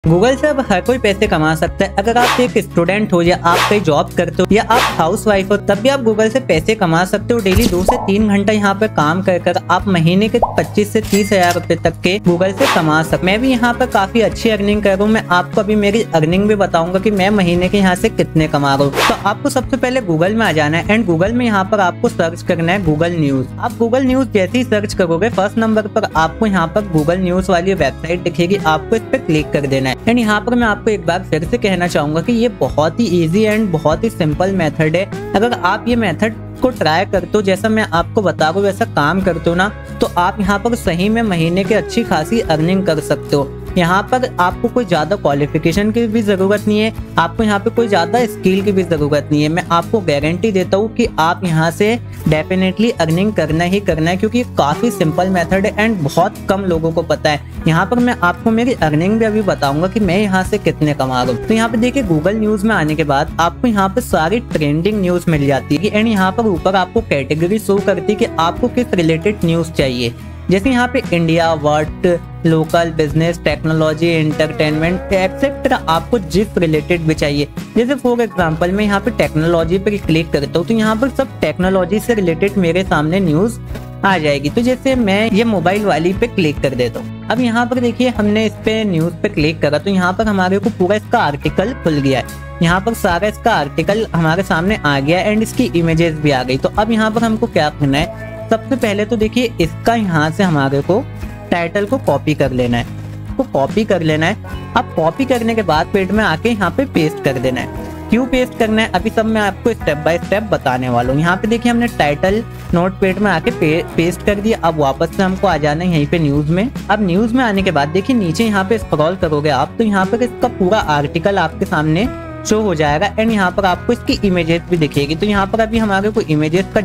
Google से अब हर कोई पैसे कमा सकता है। अगर आप एक स्टूडेंट हो या आप कहीं जॉब करते हो या आप हाउस वाइफ हो, तब भी आप गूगल से पैसे कमा सकते हो। डेली 2 से 3 घंटा यहाँ पे काम कर आप महीने के 25 से 30 हजार रुपए तक के गूगल से कमा सकते। मैं भी यहाँ पर काफी अच्छी अर्निंग कर रहा हूँ। मैं आपको अभी मेरी अर्निंग भी बताऊंगा कि मैं महीने के यहाँ से कितने कमा रहा हूँ। तो आपको सबसे पहले गूगल में आ जाना है एंड गूगल में यहाँ पर आपको सर्च करना है गूगल न्यूज। आप गूगल न्यूज जैसे ही सर्च करोगे, फर्स्ट नंबर पर आपको यहाँ पर गूगल न्यूज वाली वेबसाइट दिखेगी, आपको इस पर क्लिक कर देना है। एंड यहाँ पर मैं आपको एक बार फिर से कहना चाहूंगा कि ये बहुत ही इजी एंड बहुत ही सिंपल मेथड है। अगर आप ये मेथड को ट्राई करते हो, जैसा मैं आपको बता रहा हूँ वैसा काम करते हो ना, तो आप यहाँ पर सही में महीने की अच्छी खासी अर्निंग कर सकते हो। यहाँ पर आपको कोई ज्यादा क्वालिफिकेशन की भी जरूरत नहीं है, आपको यहाँ पे कोई ज्यादा स्किल की भी जरूरत नहीं है। मैं आपको गारंटी देता हूँ कि आप यहाँ से डेफिनेटली अर्निंग करना ही करना है, क्योंकि काफी सिंपल मेथड है एंड बहुत कम लोगों को पता है। यहाँ पर मैं आपको मेरी अर्निंग भी अभी बताऊंगा कि मैं यहाँ से कितने कमा रहा हूँ। तो यहाँ पे देखिए, गूगल न्यूज में आने के बाद आपको यहाँ पे सारी ट्रेंडिंग न्यूज मिल जाती है एंड यहाँ पर ऊपर आपको कैटेगरी शो करती है कि आपको किस रिलेटेड न्यूज चाहिए। जैसे यहाँ पे India, world, local, business, technology, entertainment etcetera, आपको जिस रिलेटेड भी चाहिए। जैसे फॉर एग्जांपल मैं यहाँ पे टेक्नोलॉजी पर क्लिक करता हूँ तो यहाँ पर सब टेक्नोलॉजी से रिलेटेड मेरे सामने न्यूज आ जाएगी। तो जैसे मैं ये मोबाइल वाली पे क्लिक कर देता हूँ। अब यहाँ पर देखिए, हमने इस पे न्यूज पे क्लिक करा तो यहाँ पर हमारे को पूरा इसका आर्टिकल खुल गया है। यहाँ पर सारा इसका आर्टिकल हमारे सामने आ गया एंड इसकी इमेजेस भी आ गई। तो अब यहाँ पर हमको क्या करना है, सबसे पहले तो देखिए इसका यहाँ से हमारे को टाइटल को कॉपी कर लेना है। तो कॉपी कर लेना है। अब कॉपी करने के बाद पेज में आके यहाँ पे पेस्ट कर देना है। क्यों पेस्ट करना है अभी सब मैं आपको स्टेप बाय स्टेप बताने वाला हूँ। यहाँ पे देखिए हमने टाइटल नोटपैड में आके पेस्ट कर दिया। अब वापस से हमको आ जाना है यहीं पे न्यूज में। अब न्यूज में आने के बाद देखिए नीचे यहाँ पे स्क्रॉल करोगे आप तो यहाँ पर इसका पूरा आर्टिकल आपके सामने शो हो जाएगा एंड यहाँ पर आपको इसकी इमेजेस भी दिखेगी। तो यहाँ पर अभी हमारे को इमेजेस का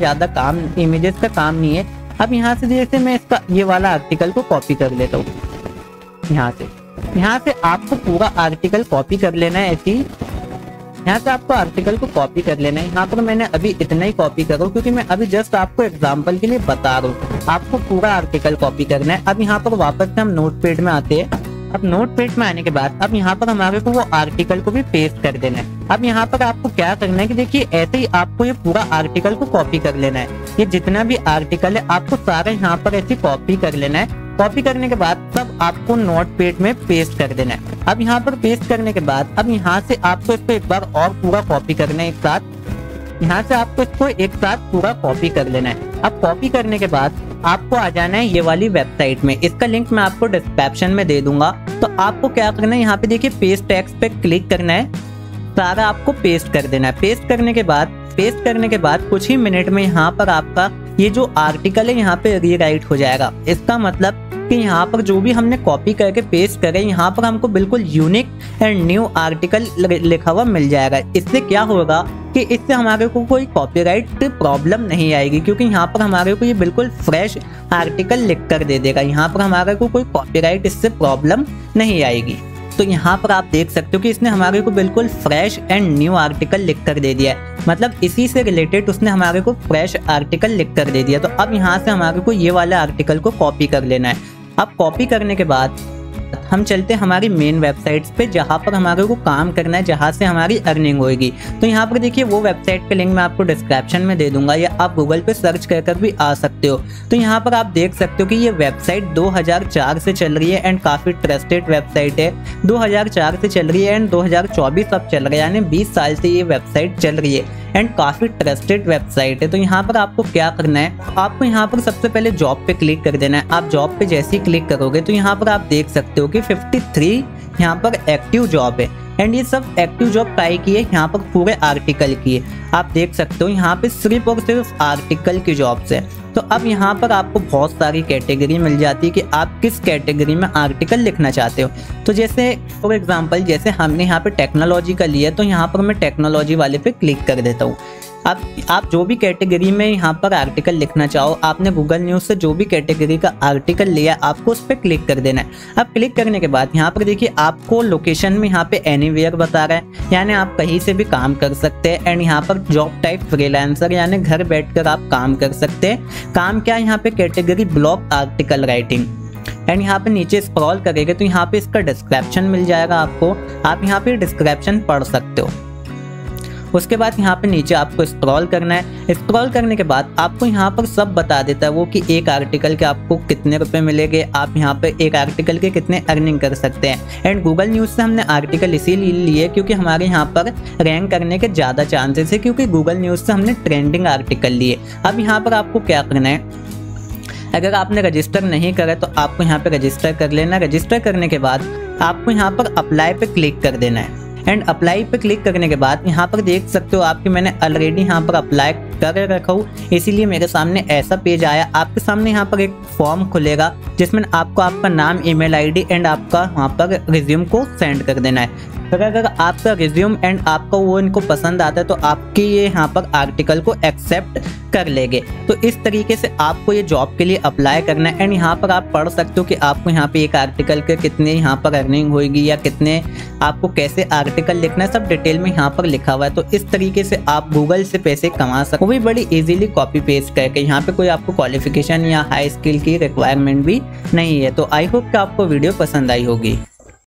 काम नहीं है। अब यहाँ से जैसे मैं इसका ये वाला आर्टिकल को कॉपी कर लेता हूँ। यहाँ से आपको पूरा आर्टिकल कॉपी कर लेना है। ऐसे ही यहाँ से आपको आर्टिकल को कॉपी कर लेना है। यहाँ पर मैंने अभी इतना ही कॉपी कर रहा हूँ क्योंकि मैं अभी जस्ट आपको एग्जांपल के लिए बता रहा हूँ। आपको पूरा आर्टिकल कॉपी करना है। अब यहाँ पर वापस से हम नोटपैड में आते हैं। अब नोटपैड में आने के बाद अब यहाँ पर हमारे को वो आर्टिकल को भी पेस्ट कर देना है। अब यहाँ पर आपको क्या करना है कि देखिए ऐसे ही आपको ये पूरा आर्टिकल को कॉपी कर लेना है। ये जितना भी आर्टिकल है आपको सारा यहाँ पर ऐसे कॉपी कर लेना है। कॉपी करने के बाद सब आपको नोटपैड में पेस्ट कर देना है। अब यहाँ पर पेस्ट करने के बाद अब यहाँ से आपको इसको एक बार और पूरा कॉपी करना है एक साथ। यहाँ से आपको इसको एक साथ पूरा कॉपी कर लेना है। अब कॉपी करने के बाद आपको आ जाना है ये वाली वेबसाइट में। इसका लिंक मैं आपको डिस्क्रिप्शन में दे दूंगा। तो आपको क्या करना है, यहाँ पे देखिए पेस्ट टेक्स्ट पे क्लिक करना है, सारा आपको पेस्ट कर देना है। पेस्ट करने के बाद कुछ ही मिनट में यहाँ पर आपका ये जो आर्टिकल है यहाँ पे रीराइट हो जाएगा। इसका मतलब कि यहाँ पर जो भी हमने कॉपी करके पेस्ट करे, यहाँ पर हमको बिल्कुल यूनिक एंड न्यू आर्टिकल लिखा हुआ मिल जाएगा। इससे क्या होगा कि इससे हमारे को कोई कॉपीराइट प्रॉब्लम नहीं आएगी, क्योंकि यहाँ पर हमारे को ये बिल्कुल फ्रेश आर्टिकल लिख कर दे देगा। यहाँ पर हमारे को कोई कॉपीराइट इससे प्रॉब्लम नहीं आएगी। तो यहाँ पर आप देख सकते हो कि इसने हमारे को बिल्कुल फ्रेश एंड न्यू आर्टिकल लिख कर दे दिया है। मतलब इसी से रिलेटेड उसने हमारे को फ्रेश आर्टिकल लिख कर दे दिया। तो अब यहाँ से हमारे को ये वाले आर्टिकल को कॉपी कर लेना है। अब कॉपी करने के बाद हम चलते हैं हमारी मेन वेबसाइट्स पे, जहाँ पर हमारे को काम करना है, जहाँ से हमारी अर्निंग होगी। तो यहाँ पर देखिए वो वेबसाइट का लिंक मैं आपको डिस्क्रिप्शन में दे दूंगा या आप गूगल पे सर्च कर भी आ सकते हो। तो यहाँ पर आप देख सकते हो कि ये वेबसाइट 2004 से चल रही है एंड काफी ट्रस्टेड वेबसाइट है। 2004 से चल रही है एंड 2024 अब चल रहा है, यानी 20 साल से ये वेबसाइट चल रही है एंड काफी ट्रस्टेड वेबसाइट है। तो यहाँ पर आपको क्या करना है, आपको यहाँ पर सबसे पहले जॉब पे क्लिक कर देना है। आप जॉब पे जैसे ही क्लिक करोगे तो यहाँ पर आप देख सकते हो कि 53 यहाँ पर एक्टिव जॉब है एंड ये सब एक्टिव जॉब टाई की है यहाँ पर पूरे आर्टिकल की है। आप देख सकते हो यहाँ पे सिर्फ और सिर्फ आर्टिकल की जॉब्स है। तो अब यहाँ पर आपको बहुत सारी कैटेगरी मिल जाती है कि आप किस कैटेगरी में आर्टिकल लिखना चाहते हो। तो जैसे फॉर एग्जांपल जैसे हमने यहाँ पे टेक्नोलॉजी का लिया, तो यहाँ पर मैं टेक्नोलॉजी वाले पे क्लिक कर देता हूँ। अब आप जो भी कैटेगरी में यहाँ पर आर्टिकल लिखना चाहो, आपने गूगल न्यूज से जो भी कैटेगरी का आर्टिकल लिया आपको उस पर क्लिक कर देना है। अब क्लिक करने के बाद यहाँ पर देखिए आपको लोकेशन में यहाँ पे एनीवेयर बता रहा है, यानी आप कहीं से भी काम कर सकते हैं। एंड यहाँ पर जॉब टाइप फ्रीलांसर, यानी घर बैठकर आप काम कर सकते हैं। काम क्या है यहाँ पे, category blog article writing. And यहाँ पे नीचे स्क्रॉल करेंगे तो यहाँ पे इसका डिस्क्रिप्शन मिल जाएगा आपको, आप यहाँ पे डिस्क्रिप्शन पढ़ सकते हो। उसके बाद यहाँ पे नीचे आपको स्क्रॉल करना है। स्क्रॉल करने के बाद आपको यहाँ पर सब बता देता है वो कि एक आर्टिकल के आपको कितने रुपए मिलेंगे, आप यहाँ पे एक आर्टिकल के कितने अर्निंग कर सकते हैं। एंड गूगल न्यूज़ से हमने आर्टिकल इसीलिए लिए क्योंकि हमारे यहाँ पर रैंक करने के ज़्यादा चांसेस है, क्योंकि गूगल न्यूज़ से हमने ट्रेंडिंग आर्टिकल लिए। अब यहाँ पर आपको क्या करना है, अगर आपने रजिस्टर नहीं करा तो आपको यहाँ पे रजिस्टर कर लेना। रजिस्टर करने के बाद आपको यहाँ पर अप्लाई पे क्लिक कर देना है। एंड अप्लाई पे क्लिक करने के बाद यहाँ पर देख सकते हो आपकी मैंने ऑलरेडी यहाँ पर अप्लाई कर रखा हूँ, इसीलिए मेरे सामने ऐसा पेज आया। आपके सामने यहाँ पर एक फॉर्म खुलेगा जिसमें आपको आपका नाम, ईमेल आईडी एंड आपका वहाँ पर रिज्यूम को सेंड कर देना है। अगर आपका रिज्यूम एंड आपका वो इनको पसंद आता है तो आपके ये यहाँ पर आर्टिकल को एक्सेप्ट कर लेंगे। तो इस तरीके से आपको ये जॉब के लिए अप्लाई करना है। एंड यहाँ पर आप पढ़ सकते हो कि आपको यहाँ पे एक आर्टिकल के कितने यहाँ पर अर्निंग होगी या कितने आपको कैसे आर्टिकल लिखना है, सब डिटेल में यहाँ पर लिखा हुआ है। तो इस तरीके से आप गूगल से पैसे कमा सकते हो, वो भी बड़ी इजीली कॉपी पेस्ट करके। यहाँ पे कोई आपको क्वालिफिकेशन या हाई स्किल की रिक्वायरमेंट भी नहीं है। तो आई होप कि आपको वीडियो पसंद आई होगी।